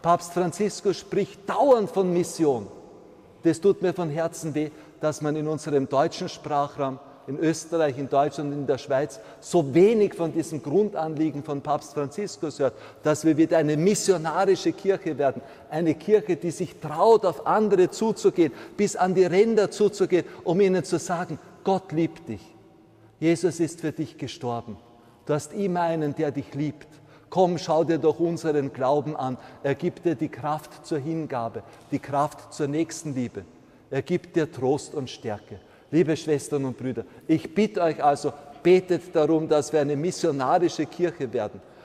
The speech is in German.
Papst Franziskus spricht dauernd von Mission. Das tut mir von Herzen weh, dass man in unserem deutschen Sprachraum, in Österreich, in Deutschland und in der Schweiz so wenig von diesem Grundanliegen von Papst Franziskus hört, dass wir wieder eine missionarische Kirche werden. Eine Kirche, die sich traut, auf andere zuzugehen, bis an die Ränder zuzugehen, um ihnen zu sagen, Gott liebt dich. Jesus ist für dich gestorben. Du hast immer einen, der dich liebt. Komm, schau dir doch unseren Glauben an. Er gibt dir die Kraft zur Hingabe, die Kraft zur Nächstenliebe. Er gibt dir Trost und Stärke. Liebe Schwestern und Brüder, ich bitte euch also, betet darum, dass wir eine missionarische Kirche werden.